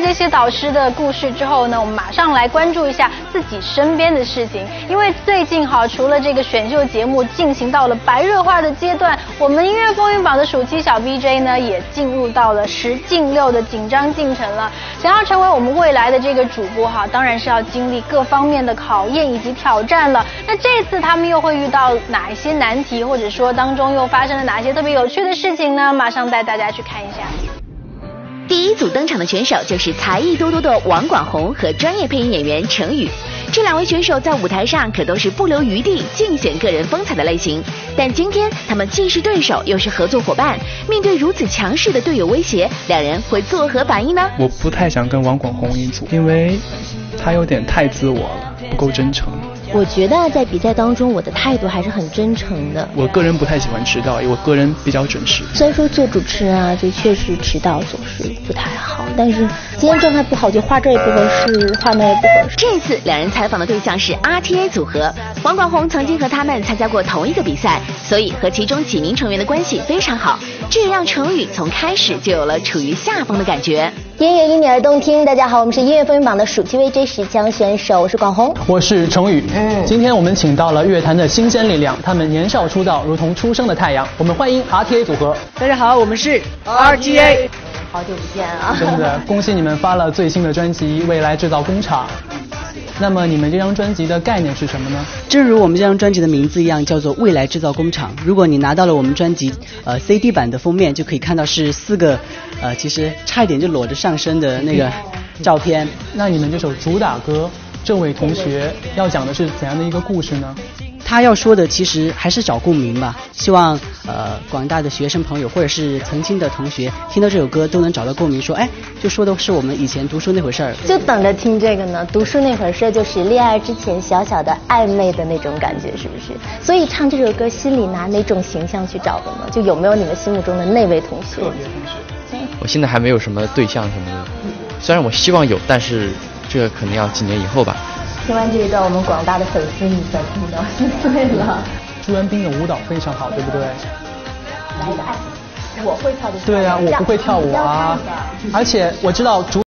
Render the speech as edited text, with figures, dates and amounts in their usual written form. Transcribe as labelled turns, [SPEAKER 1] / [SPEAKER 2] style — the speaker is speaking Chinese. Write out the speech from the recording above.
[SPEAKER 1] 这些导师的故事之后呢，我们马上来关注一下自己身边的事情。因为最近除了这个选秀节目进行到了白热化的阶段，我们音乐风云榜的暑期小 VJ 呢也进入到了10进6的紧张进程了。想要成为我们未来的这个主播当然是要经历各方面的考验以及挑战了。那这次他们又会遇到哪一些难题，或者说当中又发生了哪些特别有趣的事情呢？马上带大家去看一下。
[SPEAKER 2] 第一组登场的选手就是才艺多多的王广宏和专业配音演员程宇。这2位选手在舞台上可都是不留余地尽显个人风采的类型，但今天他们既是对手又是合作伙伴，面对如此强势的队友威胁，2人会作何反应呢？
[SPEAKER 3] 我不太想跟王广宏一组，因为他有点太自我了，不够真诚。
[SPEAKER 4] 我觉得在比赛当中我的态度还是很真诚的。
[SPEAKER 3] 我个人不太喜欢迟到，因为我个人比较准时。
[SPEAKER 4] 虽然说做主持人就确实迟到总是不太好，但是今天状态不好，就画这也不合适，画那也不合适。
[SPEAKER 2] 这次2人采访的对象是 RTA 组合，王广宏曾经和他们参加过同一个比赛，所以和其中几名成员的关系非常好，这也让程宇从开始就有了处于下风的感觉。
[SPEAKER 4] 音乐因你而动听，大家好，我们是音乐风云榜的暑期 VJ 10强选手，我是广宏，
[SPEAKER 5] 我是程宇。今天我们请到了乐坛的新鲜力量，他们年少出道，如同初升的太阳。我们欢迎 RTA 组合。
[SPEAKER 6] 大家好，我们是 RTA。
[SPEAKER 4] 好久不见啊！
[SPEAKER 5] 真的，恭喜你们发了最新的专辑《未来制造工厂》。那么你们这张专辑的概念是什么呢？
[SPEAKER 6] 正如我们这张专辑的名字一样，叫做未来制造工厂。如果你拿到了我们专辑CD 版的封面，就可以看到是4个其实差一点就裸着上身的那个照片。
[SPEAKER 5] 那你们这首主打歌这位同学要讲的是怎样的一个故事呢？
[SPEAKER 6] 他要说的其实还是找共鸣吧，希望广大的学生朋友或者是曾经的同学听到这首歌都能找到共鸣，说就说的是我们以前读书那回事儿，
[SPEAKER 4] 就等着听这个呢。读书那会事就是恋爱之前小小的暧昧的那种感觉，是不是？所以唱这首歌心里拿哪种形象去找的呢？就有没有你们心目中的那位同学？
[SPEAKER 5] 特别同学。
[SPEAKER 7] 我现在还没有什么对象什么的，虽然我希望有，但是这个可能要几年以后吧。
[SPEAKER 4] 听完这一段，我们广大的粉丝你想听到心碎了。
[SPEAKER 5] 朱元彬的舞蹈非常好，对不对？
[SPEAKER 4] 来一个爱，我会跳的。
[SPEAKER 5] 对啊，我不会跳舞啊，而且我知道